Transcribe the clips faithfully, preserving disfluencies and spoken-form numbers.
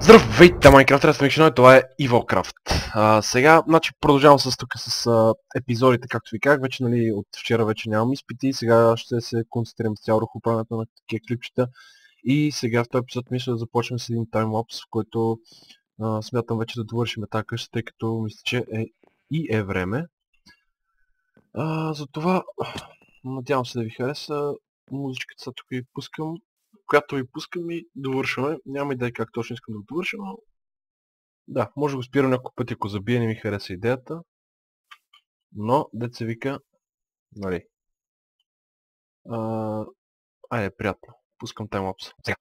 Здравейте, Майнкрафт, аз съм това е Evilcraft. А, сега, значи, продължавам с тук с а, епизодите, както ви казах, вече, нали, от вчера вече нямам изпити, сега ще се концентрирам цяло върху правенето на такива клипчета. И сега в този епизод мисля да започнем с един таймлапс, в който а, смятам вече да довършим тази къща, тъй като мисля, че е и е време. А, затова, надявам се да ви хареса, музичката сега тук ви пускам. Която ви пускам и довършваме. Няма идея как точно искам да го довърша, но... Да, може да го спирам няколко пъти, ако забие, не ми хареса идеята. Но, дет се вика... Нали... А... Айде, приятно. Пускам таймлапс. Сега.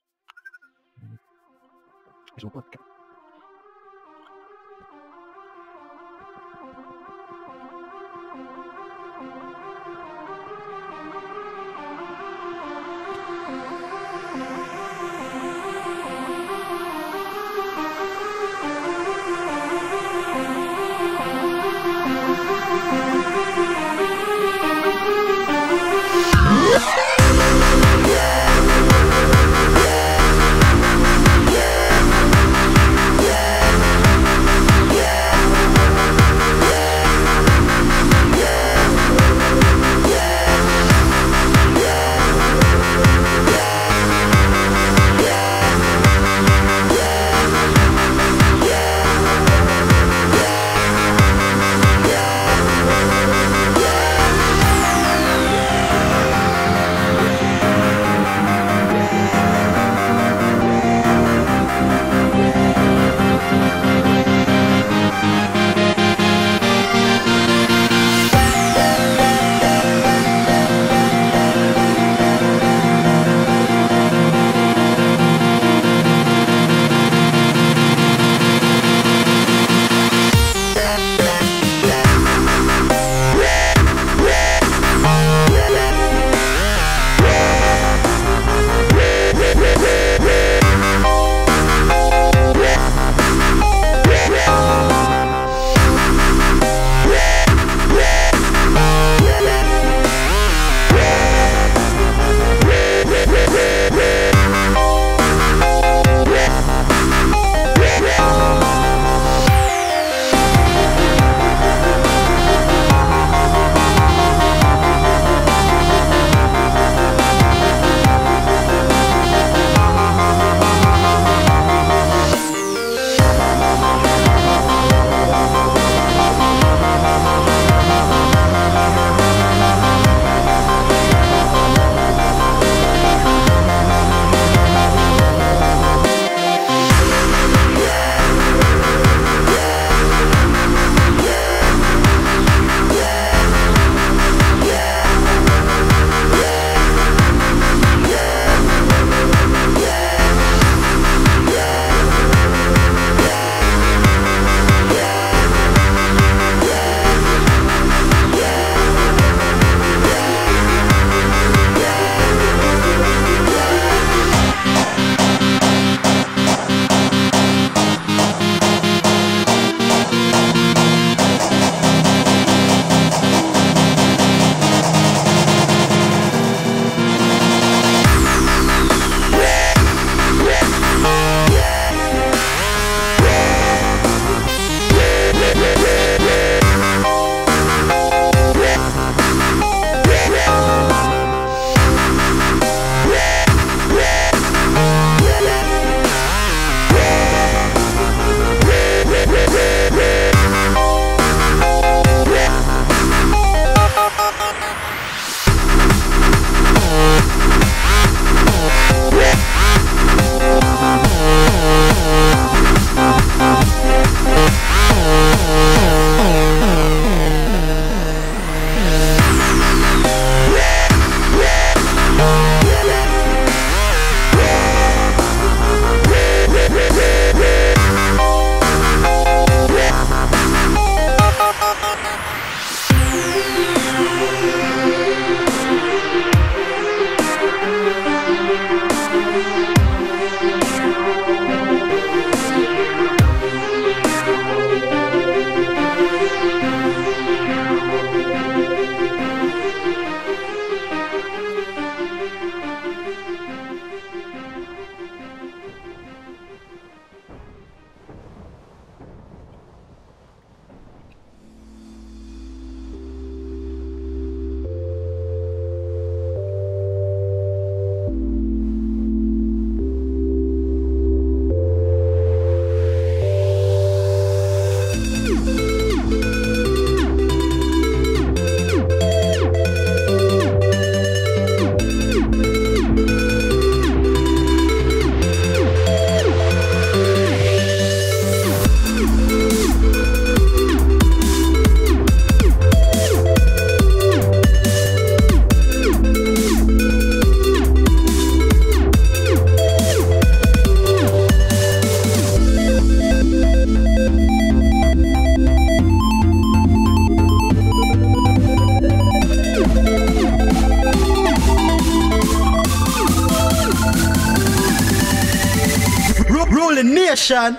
Rolling Nation.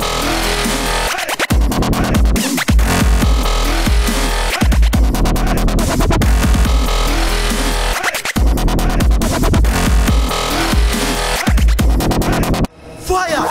Fire.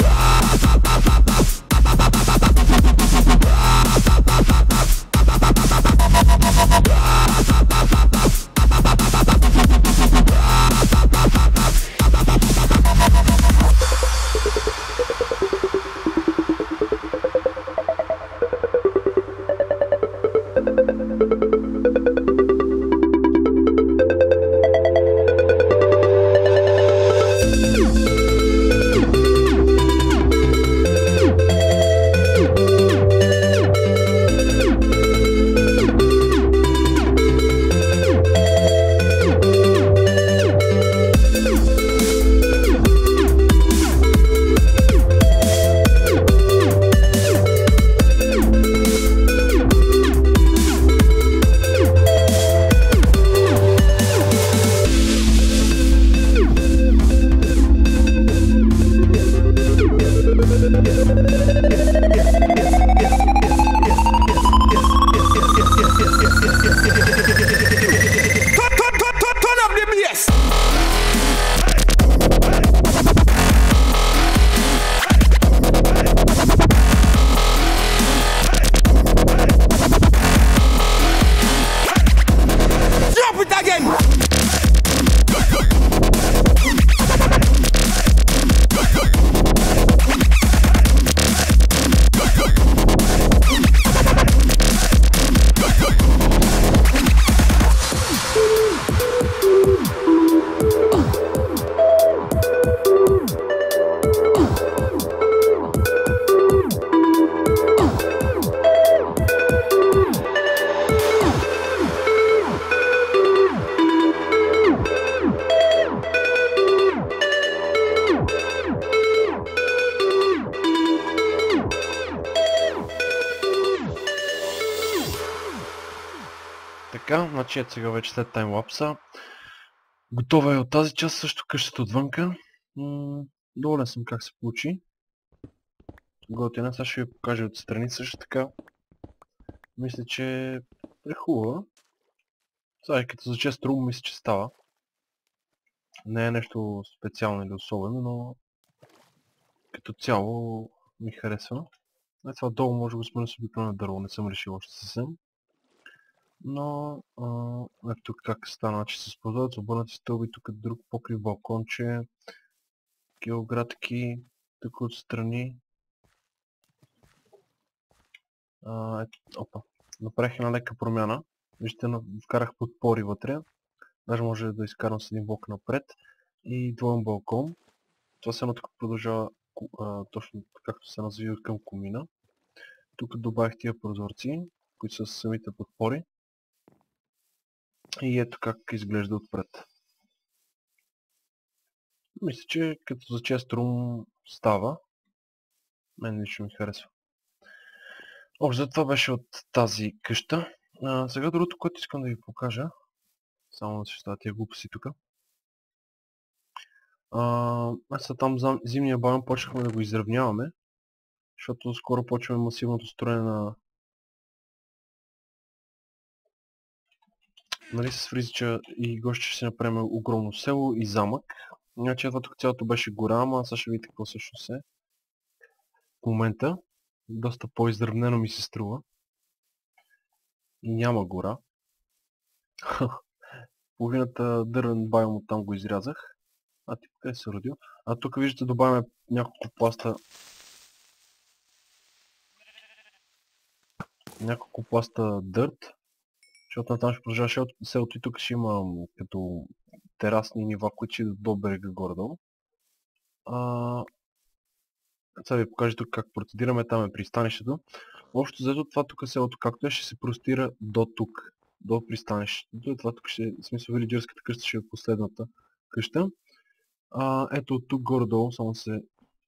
Така, значи ето сега вече след таймлапса. Готова е от тази част, също къщата отвънка. М доволен съм как се получи. Готина, сега ще ви покажа отстрани също така. Мисля, че е хубава. Сега като за чест рум мисля, че става. Не е нещо специално или особено, но като цяло ми харесва. Е, това долу може да го сменя с обикновено дърво, не съм решил още съвсем. Но, а, ето тук как стана, че се използват обърнати стълби, тук друг покрив балконче, геоградки, тук отстрани. А, ето, опа, направих една лека промяна. Вижте, вкарах подпори вътре, даже може да изкарам с един блок напред и двоен балкон. Това се едно тук продължава а, точно както се назви към комина. Тук добавих тия прозорци, които са самите подпори. И ето как изглежда отпред. Мисля, че като за чест рум става. Мен лично ми харесва. Общо, това беше от тази къща. А, сега другото, което искам да ви покажа. Само да се стават тия глупости тук. Аз там за зимния балон почнахме да го изравняваме. Защото скоро почваме масивното строене на... Нали, с Фризича и Гощи ще си направим огромно село и замък. Значи това тук цялото беше гора, ама сега ще видите какво всъщност е. В момента доста по-изравнено ми се струва. И няма гора. Половината дървен байом от там го изрязах. А ти къде се родил? А тук виждате добавяме няколко пласта. Няколко пласта дърт. Защото натам ще продължава селото и тук ще има като терасни нива, които ще до берега горе-долу. А... Сега ви покажа тук как процедираме, там е пристанището. Общо взето това тук селото както е ще се простира до тук, до пристанището. Това тук ще, в смисъл вилиджърската къща ще е последната къща. А, ето от тук горе-долу, само се...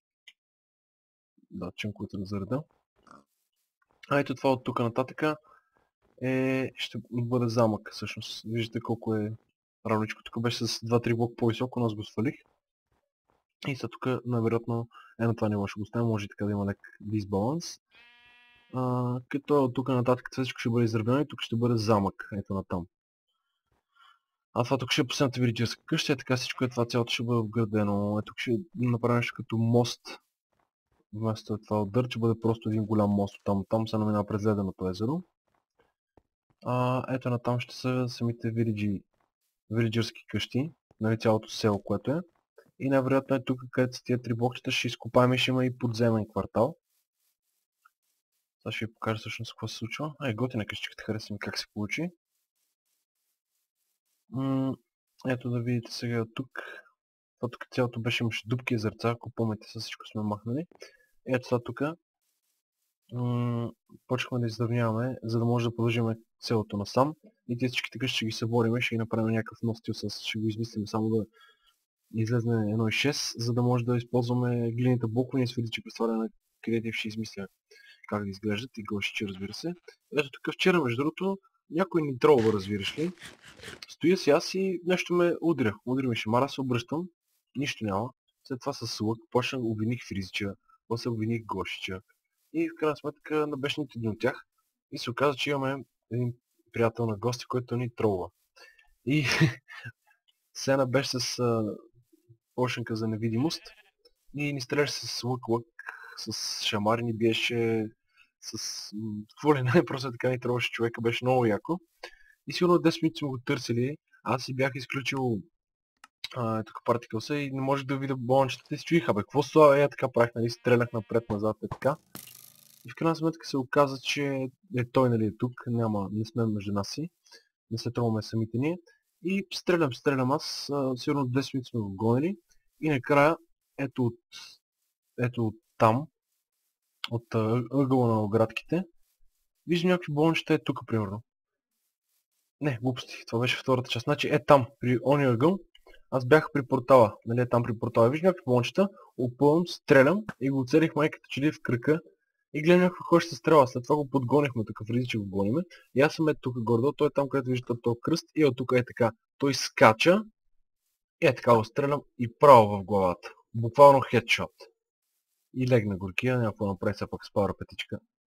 Да, ченковете на зареда. А ето това от тук нататъка е... ще бъде замък всъщност. Виждате колко е равничко. Тук беше с два-три блока по-високо, но аз го свалих. И са тук, най-вероятно, е на това ниво ще го оставим, може и така да има лек дисбаланс. А, като тук нататък всичко ще бъде изравнено и тук ще бъде замък, ето на там. А това тук ще е последната вилиджерска къща, е така всичко е това, цялото ще бъде обградено. Е тук ще направим нещо като мост. Вместо това от дърт ще бъде просто един голям мост. Там, там се намина през леденото езеро. А, ето на там ще са самите вилиджи, вилиджерски къщи, нали цялото село, което е. И най-вероятно е тук, където са тия три блокчета, ще изкопаем и ще има и подземен квартал. Сега ще ви покажа всъщност какво се случва. Ай, готина къщичката, хареса ми как се получи. М ето да видите сега от тук. Това тук цялото беше, имаше дупки и зърца, ако помните, с всичко сме махнали. Ето това тук. Почваме да издавняваме, за да може да продължим селото насам. И тези всички така ще ги съборим, ще ги направим някакъв нов стил, с... ще го измислим само да излезне едно и шест, за да може да използваме глините блокове и свидетели, че през това на Creative ще измисля как да изглеждат и гълшичи, разбира се. Ето тук вчера, между другото, някой ни тролва, разбираш ли. Стоя си аз и нещо ме удря. Удря ми шамара, се обръщам, нищо няма. След това с лък почнах, обвиних Фризича, после обвиних Гошича. И в крайна сметка беше нито един от тях. И се оказа, че имаме един приятел на гости, който ни тролва. И Сена беше с а, пошенка за невидимост. И ни стреляше с лък-лък, с шамари ни биеше, с... какво ли най-просто така ни тролваше човека, беше много яко. И сигурно десет минути сме го търсили. Аз си бях изключил а, тук партикълса и не можех да видя болнчетата и си чуих, абе, какво става? Е, така правих, нали, стрелях напред-назад, е така. И в крайна сметка се оказа, че е, той, нали, е тук, няма, не сме между нас си, не се тролваме самите ние. И стрелям, стрелям аз, а, сигурно десет минути сме го гонили. И накрая, ето от, ето от там, от а, ъгъла на оградките, виждам някакви болнчета е тук, примерно. Не, глупости, това беше втората част. Значи е там, при ония ъгъл, аз бях при портала, нали е там при портала. Виждам някакви болнчета, опълвам, стрелям и го оцелих майката че ли в кръка. И гледам някаква хора ще се стреля, след това го подгонихме, такъв ризи, че го гониме. И аз съм ето тук гордо, той е там, където виждате този кръст и от тук е така. Той скача и е така го стрелям и право в главата. Буквално хедшот. И легна горкия, няма какво направи, все пак с пауър петичка.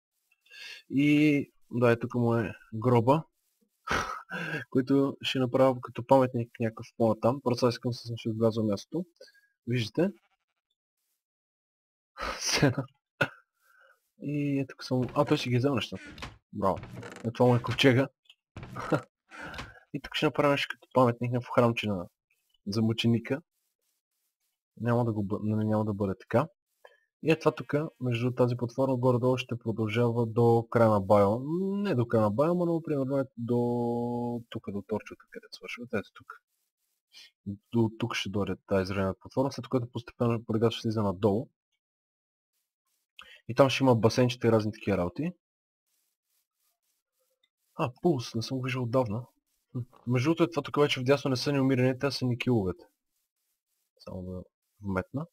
И да, е тук му е гроба, който ще направя като паметник някакъв по-натам. Просто искам да съм ще отбелязал мястото. Виждате? Сена. И е тук съм... А, той си ги взел нещата. Браво. Е, това му е ковчега. И тук ще направим нещо като паметник на храмче на... за мъченика. Няма да, го... бъ... няма да бъде така. И е това тук, между тази платформа, горе-долу ще продължава до края на байо. Не до края на байо, но примерно е до тук, до торчото, където свършва. Ето тук. До тук ще дойде тази изравнена платформа, след което постепенно предата ще слиза надолу. И там ще има басейнчета и разни такива работи. А, пулс, не съм го виждал отдавна. Между другото, това тук вече вдясно не са ни умираните, а са ни киловете. Само да вметна.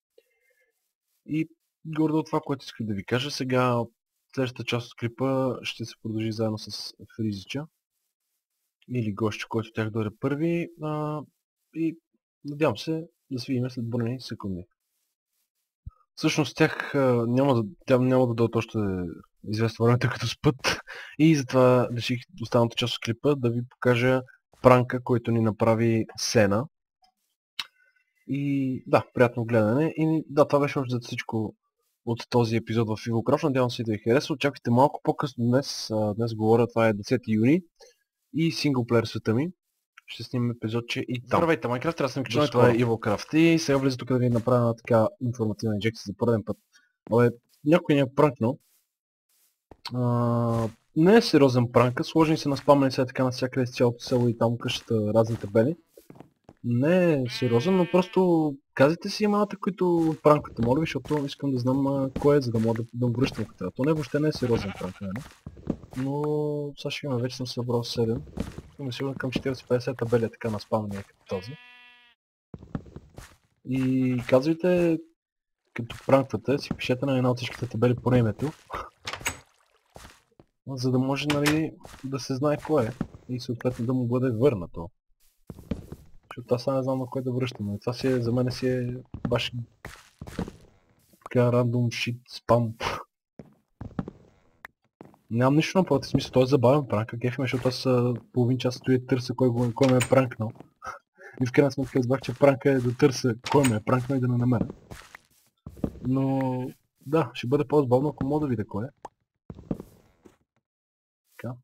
И горе от това, което исках да ви кажа, сега следващата част от клипа ще се продължи заедно с Фризича. Или Гошче, който тях дойде първи. А, и надявам се да се видим след броени секунди. Всъщност тях няма да, тя няма да дойдат още известно време, тъй като спът. И затова реших останалата част от клипа да ви покажа пранка, който ни направи Сена. И да, приятно гледане. И да, това беше още за всичко от този епизод в EvilCraft. Надявам се да ви хареса. Очаквайте малко по-късно днес. Днес говоря, това е десети юни. И синглплеер света ми. Ще снимем епизодче и там. Здравейте, Майнкрафт, аз съм Кичон, това е EvilCraft. И сега влиза тук да ви направя така информативна инжекция за пореден път. Абе, някой ни е пранкнал. А, не е сериозен пранка, сложени се на спамени сега така навсякъде с цялото село и там къщата разни табели. Не е сериозен, но просто казайте си имената, които пранквате, моля ви, защото искам да знам а, кой е, за да мога да, да обръщам като това. То не въобще не е сериозен пранк, не? Но сега ще имам, вече съм събрал седем. Имам сигурно към четиридесет-петдесет табели така на спамени като този. И казвайте, като пранквате, си пишете на една от всичките табели по името. За да може, нали, да се знае кой е и съответно да му бъде върнато. Защото аз не знам на кой да връщам. Това си е, за мен си е баш така рандом шит спам. Нямам нищо на повече смисъл, той е забавен пранк, кефи ме, защото аз половин час стоя и търся кой, го, кой ме е пранкнал. И в крайна сметка разбрах, че пранка е да търся кой ме е пранкнал и да не намеря. Но да, ще бъде по-забавно, ако мога да видя кой е. Така.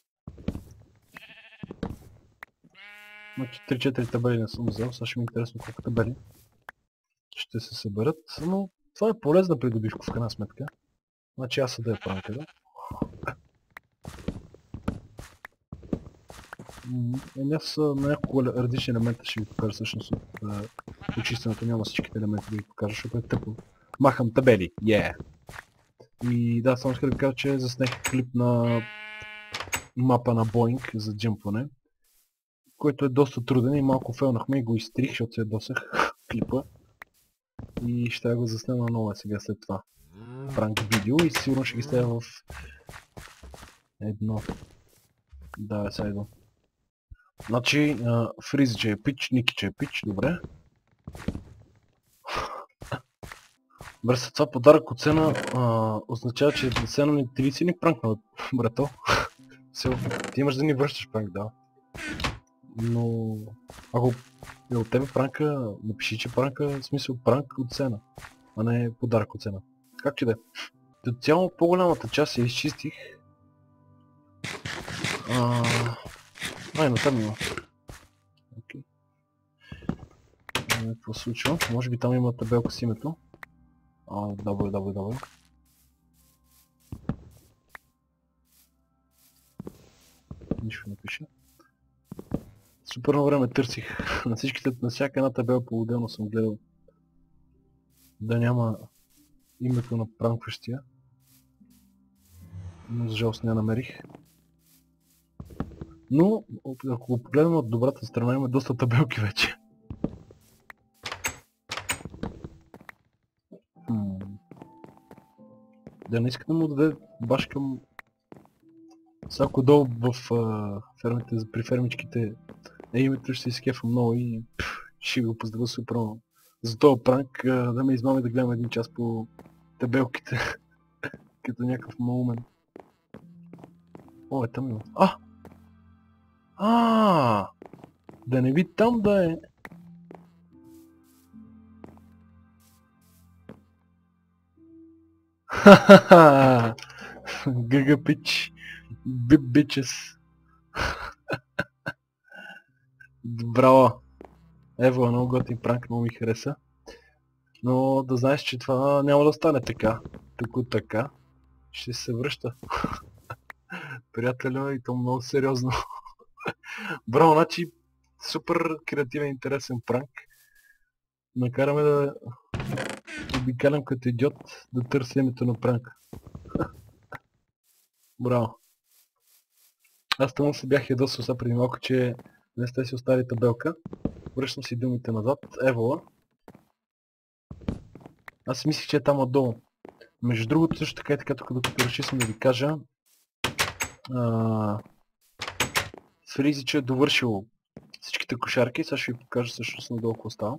Значи три-четири табели не съм взел, сега ще ми е интересно колко табели ще се съберат, но това е полезна придобивка в крайна сметка. Значи аз съда е пранка, да? Еми аз на няколко различни елемента ще ви покажа всъщност от почистването, няма всичките елементи да ви покажа, защото е тъпо. Махам табели, yeah! И да, само иска да ви кажа, че заснех клип на мапа на Boeing за джъмпване, който е доста труден и малко фейлнахме и го изтрих, защото се ядосах клипа. И ще го заснема наново сега след това пранк видео и сигурно ще ги ставя в едно. Да, сега едно. Значи, Фризи, че е пич, Ники, че е пич, добре. Брат, това подарък от цена означава, че цена ни ти ли си ни пранкнал, брато? Ти имаш да ни връщаш пранк, да. Но ако е от тебе пранка, напиши, че пранка е в смисъл пранк от цена, а не подарък от цена. Как че да е? До цяло по-голямата част я изчистих. Ай, но там има. Окей. Какво случва? Може би там има табелка с името. А, добре, добре, добре. Нищо не пише. Супер на време търсих на всичките, на всяка една табела по-отделно съм гледал да няма името на пранкващия. Но за жалост не намерих. Но, ако го погледнем от добрата страна, има доста табелки вече. Хм. Да не иска да му даде баш към всяко долу в а, фермите, при фермичките е името ще се изкефа много и пф, ще го поздравя супер много. За този пранк а, да ме измами да гледам един час по табелките като някакъв малумен. О, е там има. А! А! Да не би там да е. Ха-ха-ха! Гъга пич. Бип бичес. Браво! Ево, много готин пранк, много ми хареса. Но да знаеш, че това няма да стане така. Тук така. Ще се връща. Приятелю, и то много сериозно. Браво, значи супер креативен, интересен пранк. Накараме да обикалям като идиот да търся името на пранка. Браво. Аз тъмно се бях ядосал сега преди малко, че не сте си оставили табелка. Връщам си думите назад. Евола. Аз мислих, че е там отдолу. Между другото, също така и така, тук докато разчистам да ви кажа, Фризи, че е довършил всичките кошарки. Сега ще ви покажа всъщност надолу какво става.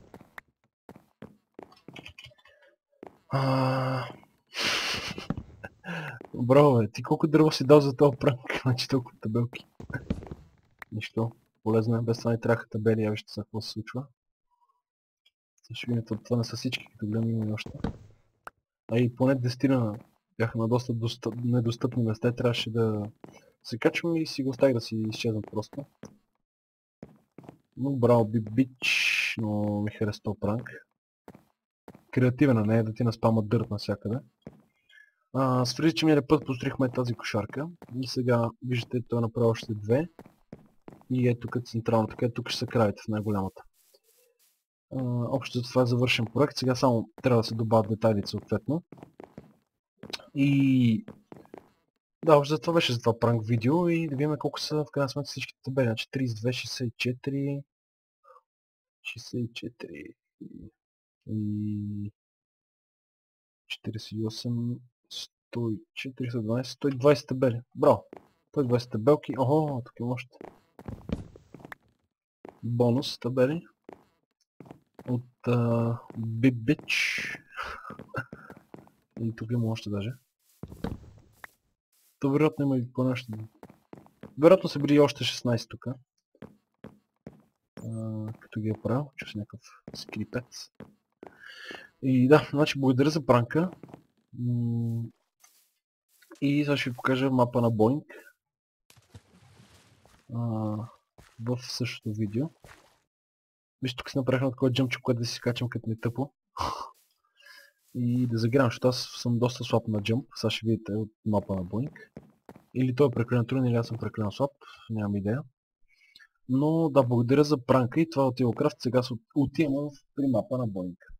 Браво, бе, ти колко дърво си дал за този пранк, значи толкова табелки. Нищо, полезно е, без това не трябваха табели, я вижте сега какво се случва. Също видите, това не са всички, като гледам има и още. А и поне десетина бяха на доста достъп... недостъпни места, трябваше да се качвам и си го оставих да си изчезнат просто. Но браво, би бич, но ми хареса този пранк. Креативен, не е да ти наспамат дърт навсякъде. А, с Фризи, че миналия път построихме тази кошарка и сега виждате, той е направил още две и ето тук централно, така и тук ще са краите в най-голямата. Общо за това е завършен проект, сега само трябва да се добавят детайлите съответно. И да, общо за това беше за това пранк видео и да видим колко са в крайна сметка всичките табели, значи тридесет и две, шестдесет и четири, шестдесет и четири и четиридесет и осем, сто и четири, сто и дванадесет, сто и двадесет табели. Браво! сто и двадесет табелки. Охо, тук има още. Бонус табели. от uh, Bibitch. И тук има още даже. То вероятно има и по-нещо. Вероятно са били още шестнайсет тук. Като ги е правил, че с някакъв скрипец. И да, значи благодаря за пранка. И сега ще ви покажа мапа на Boeing. В същото видео. Вижте, тук си направих на такова джъмче, което да си скачам като не тъпо. И да загрявам, защото аз съм доста слаб на джъмп. Сега ще видите от мапа на Boeing. Или той е прекалено труден, или аз съм прекалено слаб. Нямам идея. Но да, благодаря за пранка и това от EvoCraft. Сега отивам при мапа на Boeing.